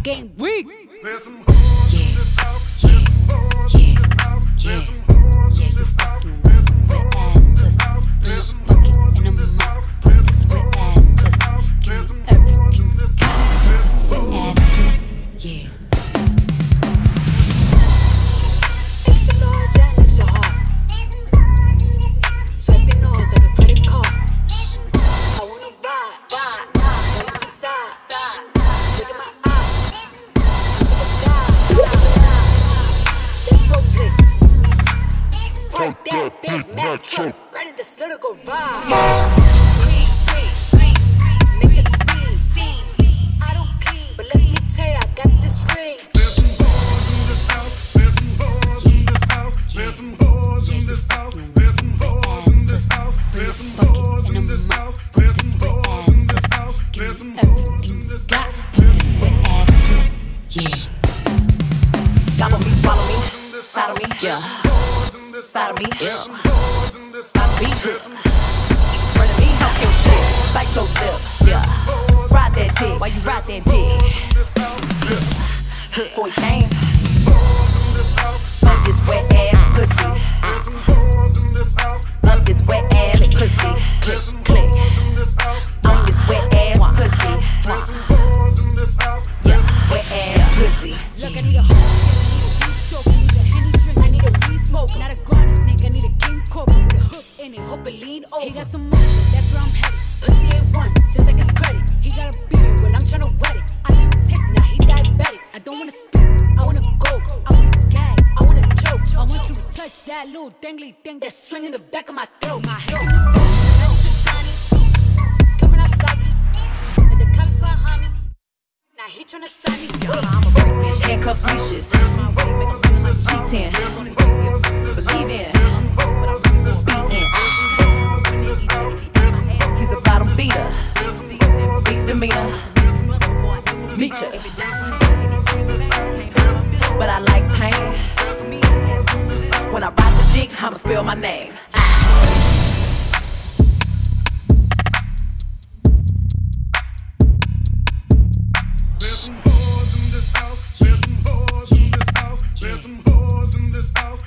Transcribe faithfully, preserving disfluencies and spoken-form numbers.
getting weak. There's some Yeah, hoes in this house. yeah, There's some hoes in yeah, this house. yeah, There's some hoes yeah. in You this house. fucking with some wet ass pussy. Bring a bucket and a mop with this wet ass pussy. Give me everything you got with this wet ass pussy. Yeah. Extra large and extra hard. Swipe your nose like a credit card. I wanna ride, ride, ride. When it's inside, look in my eye. I took a dive. Let's roll play. Park that big Mac truck right in this little garage. Green screen, make a scene. I don't clean, but let me tell you, I got this ring. There's some hoes in this house. There's some hoes in this house. There's some hoes in this house. There's some hoes in this house. There's some hoes in this house. There's some hoes in this house. There's some hoes in this house. With this wet ass pussy. Yeah. Gobble me, swallow me, side of me, yeah. Side of me, yeah. Side of me, yeah. Run to me, talk your shit, bite your lip, yeah. Ride that dick, why you ride that dick? Boy came, love this wet ass pussy. Love this wet ass pussy. Click, click. On this wet ass pussy. Yeah, wet ass pussy. Look, I need a hoe, I need a weed stroke, I need a Henny drink, I need a weed smoke. Not a garden snake, I need a king cobra with a hook in it, hope it lean over. He got some money, that's where I'm headed. Pussy ain't one, just like his credit. He got a beard, well I'm tryna wet it. I leave him tasting, now he diabetic. I don't wanna spit, I wanna go, I wanna gag, I wanna choke. I want you to touch that little dangly thing that's swinging the back of my throat. My head in this back, the sunny, coming out soggy, and the cops behind me. Now he tryna sign me. I'm a freak bitch, handcuffs, leashes. Cheating, believe in, beating. He's a bottom beater, beat demeanor, meet ya. But I like pain. When I ride the dick, I'ma spell my name. There's some hoes in this house. There's some hoes in this house. There's some hoes in this house.